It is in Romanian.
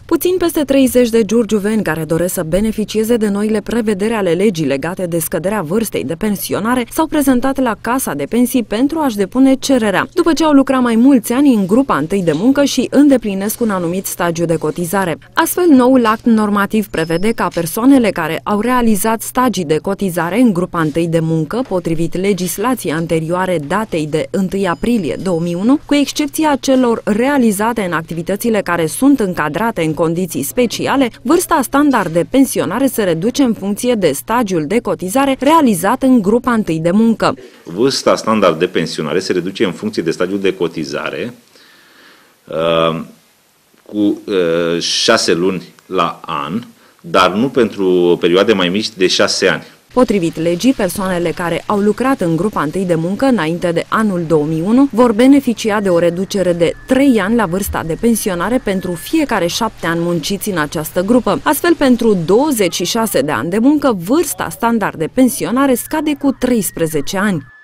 Puțin peste 30 de giurgiuveni care doresc să beneficieze de noile prevederi ale legii legate de scăderea vârstei de pensionare s-au prezentat la Casa de Pensii pentru a-și depune cererea, după ce au lucrat mai mulți ani în grupa întâi de muncă și îndeplinesc un anumit stagiu de cotizare. Astfel, noul act normativ prevede ca persoanele care au realizat stagii de cotizare în grupa întâi de muncă, potrivit legislației anterioare datei de 1 aprilie 2001, cu excepția celor realizate în activitățile care sunt încadrate în condiții speciale, vârsta standard de pensionare se reduce în funcție de stagiul de cotizare realizat în grupa întâi de muncă. Vârsta standard de pensionare se reduce în funcție de stagiul de cotizare cu 6 luni la an, dar nu pentru perioade mai mici de 6 ani. Potrivit legii, persoanele care au lucrat în grupa întâi de muncă înainte de anul 2001 vor beneficia de o reducere de 3 ani la vârsta de pensionare pentru fiecare 7 ani munciți în această grupă. Astfel, pentru 26 de ani de muncă, vârsta standard de pensionare scade cu 13 ani.